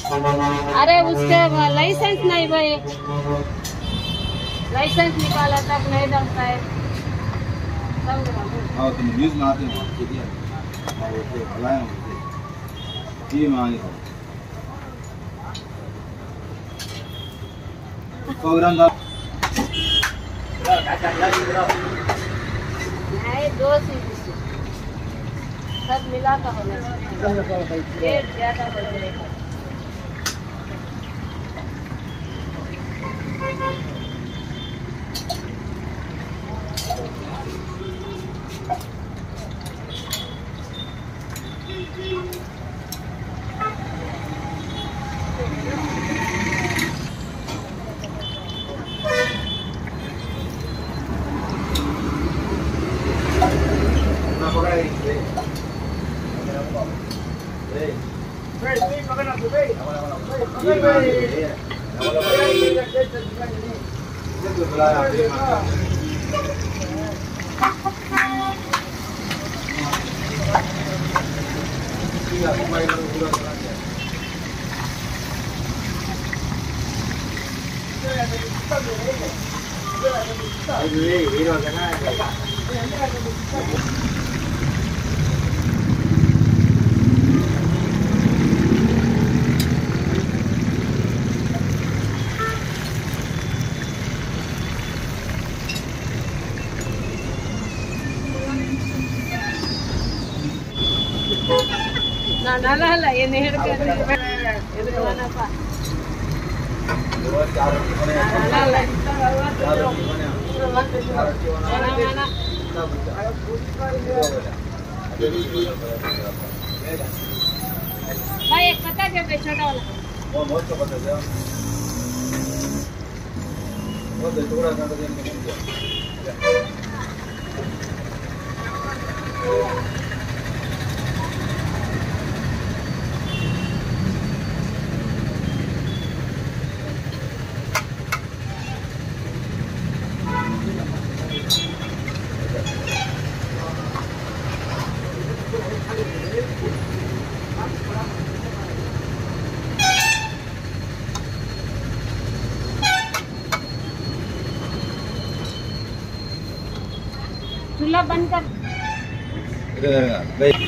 अरे उसके लाइसेंस नहीं भाई, लाइसेंस निकाला तक नहीं डरता है। हाँ तुम न्यूज़ में आते हो ठीक है, हाँ वो तो भलाए होते ये मांगे प्रोग्राम था नहीं, 2 सब मिला का होगा, रेट ज्यादा हो जाएगा। Nalala, ini harga ini mana Pak? Nalala, mana? Baik, kata dia becoda lah. Oh, बहुत तो बता दे। वो तो थोड़ा सा तो ये नहीं किया। चूल्हा बंद कर।